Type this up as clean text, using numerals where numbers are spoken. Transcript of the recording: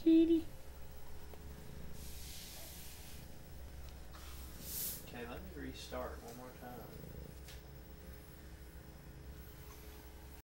kitty. Okay, let me restart one more time.